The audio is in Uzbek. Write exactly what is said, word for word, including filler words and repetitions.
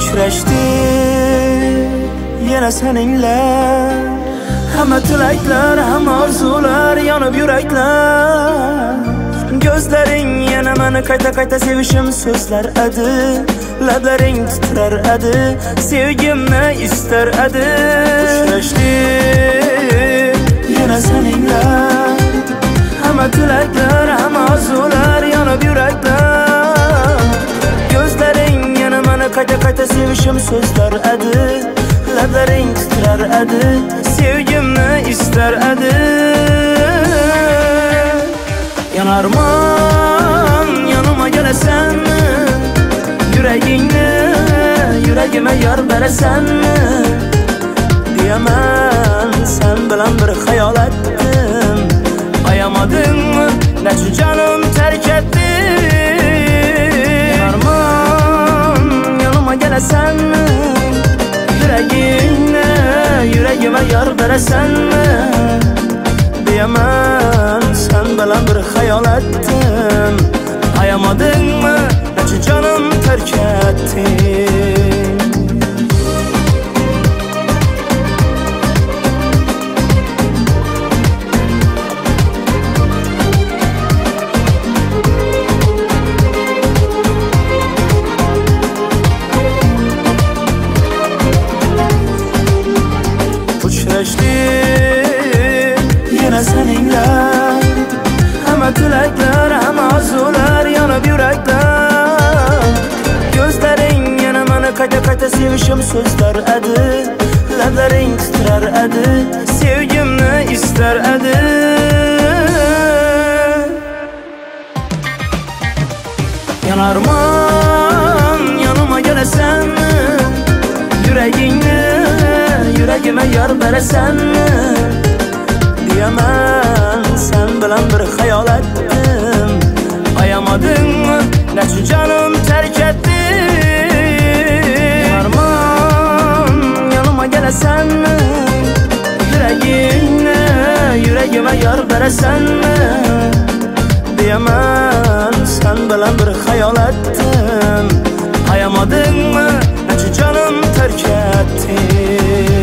Uchrashdi yana seninle. Hamma tilaklar, hamma orzular yonib yuraklar. Gözlerin yana meni qayta qayta sevishim so'zlar edi. Lablaring titrar edi, sevgimni istar edi. Uchrashdi yana seninle. Hamma tilaklar, hamma orzular yonib yuraklar. Gözlerin yana meni qayta qayta sevishim so'zlar edi. Lablaring titrar edi, sevgimni istar edi. Yanarman yanıma gelesen, yüreğini yüreğime yar veresen. Diyemem sen bilen bir hayal ettim. Ayamadın mı ne şu canım terk etti. Yanarman yanıma gelesen, yüreğini yüreğime yar veresen. Diyemem sen bilen bir hayal ettim. Ayamadın mı ne şu canım terk etti. Uchrashdi yana seninle. Hamma tilaklar, hamma orzular yonib yuraklar. Gözlerin yana meni qayta qayta sevishim so'zlar edi. Lablaring titrar edi, sevgimni istar edi. Yanarman yanıma gelesen, yüreğini yüreğime yar veresen. Diyemem sen bilen bir hayal ettim. Ayamadın mı ne şu canım terk etti. Yanarman yanıma gelesen, yüreğini yüreğime yar veresen. Diyemem sen bilen bir hayal ettim. Ayamadın mı ne şu canım terk etti.